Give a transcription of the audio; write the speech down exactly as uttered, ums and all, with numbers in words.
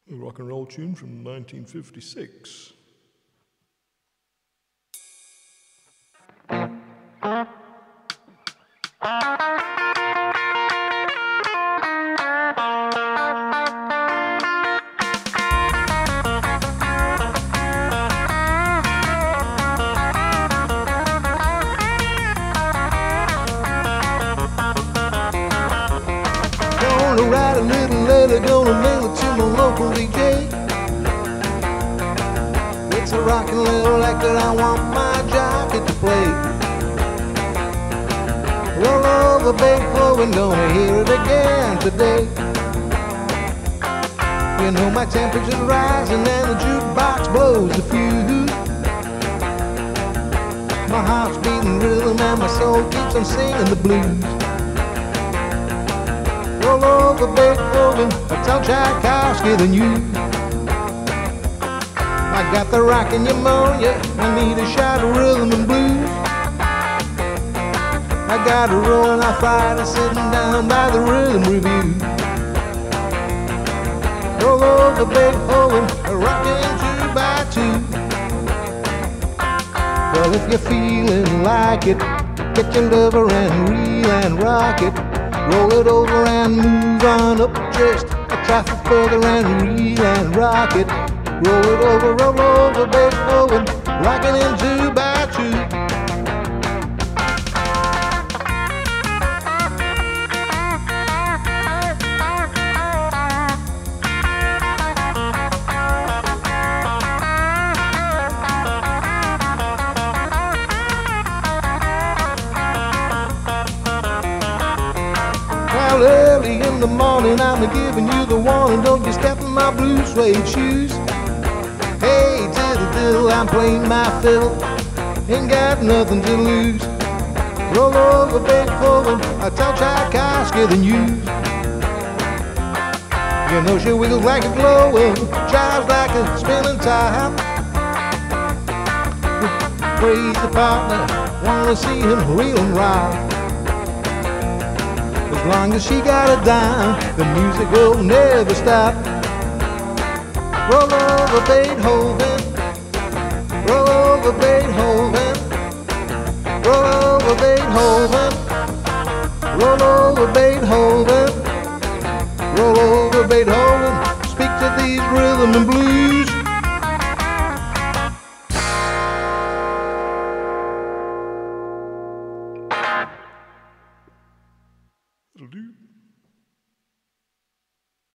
A rock and roll tune from nineteen fifty-six. Gonna write a little letter, gonna mail it to my local D J. It's a rockin' little record, I want my jockey to play. Roll over Beethoven, gonna hear it again today. You know my temperature's rising and the jukebox blows a fuse. My heart's beating rhythm and my soul keeps on singing the blues. Roll over Beethoven, I tell Tchaikovsky the news. I got the rockin' pneumonia, I need a shot of rhythm and blues. I got a rolling arthritis sitting down by the rhythm review. Roll over Beethoven, rockin' two by two. Well, if you're feeling like it, get your lover and reel and rock it. Roll it over and move on up just a trifle further and reel and rock it. Roll it over, roll over Beethoven, rockin' in two by two. Well, early in the morning I'm giving you the warning, don't you step in my blue suede shoes. Hey, diddle diddle, I'm playing my fiddle, ain't got nothing to lose. Roll over Beethoven, I tell Tchaikovsky the news. You know she wiggles like a glowing, jives like a spinning top. Crazy partner, wanna see him reel and rock. As long as she got a dime, the music will never stop. Roll over Beethoven, roll over Beethoven, roll over Beethoven, roll over Beethoven, roll over Beethoven. Speak to these rhythm and blues.